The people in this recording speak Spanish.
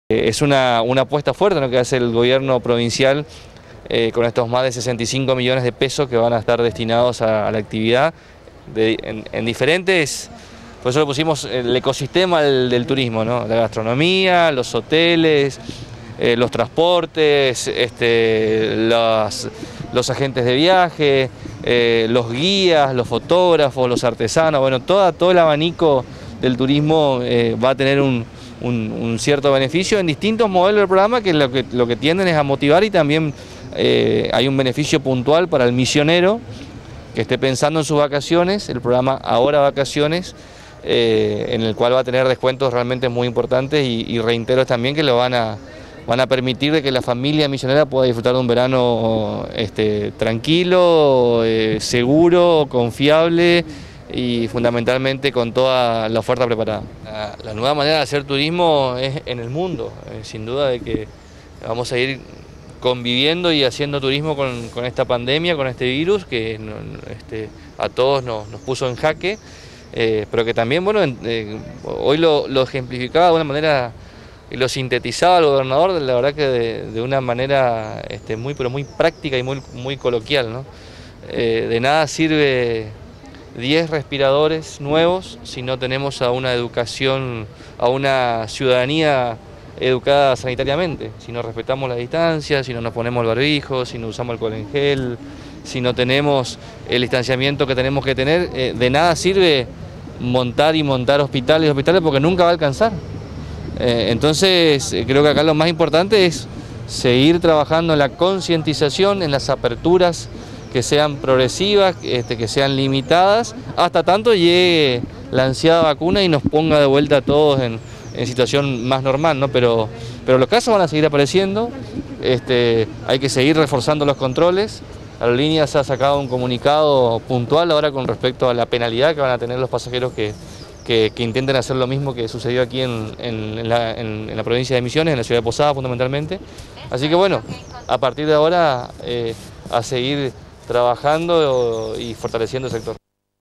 Es una apuesta fuerte, ¿no?, que hace el gobierno provincial con estos más de 65 millones de pesos que van a estar destinados a la actividad en diferentes. Por eso le pusimos el ecosistema del turismo, ¿no? La gastronomía, los hoteles, los transportes, los agentes de viaje, los guías, los fotógrafos, los artesanos, bueno, todo el abanico del turismo va a tener un cierto beneficio en distintos modelos del programa que lo que tienden es a motivar, y también hay un beneficio puntual para el misionero que esté pensando en sus vacaciones, el programa Ahora Vacaciones, en el cual va a tener descuentos realmente muy importantes y reitero también que lo van a permitir de que la familia misionera pueda disfrutar de un verano tranquilo, seguro, confiable y fundamentalmente con toda la oferta preparada. La nueva manera de hacer turismo es en el mundo, sin duda de que vamos a ir conviviendo y haciendo turismo con esta pandemia, con este virus que a todos nos puso en jaque, pero que también, bueno, hoy lo ejemplificaba de una manera y lo sintetizaba el gobernador, la verdad que de una manera pero muy práctica y muy coloquial, ¿no? De nada sirve 10 respiradores nuevos si no tenemos a una educación, a una ciudadanía educada sanitariamente, si no respetamos la distancia, si no nos ponemos el barbijo, si no usamos alcohol en gel, si no tenemos el distanciamiento que tenemos que tener, de nada sirve montar hospitales porque nunca va a alcanzar. Entonces creo que acá lo más importante es seguir trabajando en la concientización, en las aperturas que sean progresivas, que sean limitadas, hasta tanto llegue la ansiada vacuna y nos ponga de vuelta a todos en situación más normal, ¿no? Pero los casos van a seguir apareciendo, hay que seguir reforzando los controles. Aerolíneas ha sacado un comunicado puntual ahora con respecto a la penalidad que van a tener los pasajeros que intenten hacer lo mismo que sucedió aquí en la provincia de Misiones, en la ciudad de Posadas fundamentalmente. Así que bueno, a partir de ahora a seguir trabajando y fortaleciendo el sector.